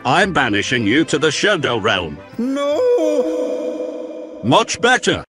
I'm banishing you to the Shadow Realm. No! Much better.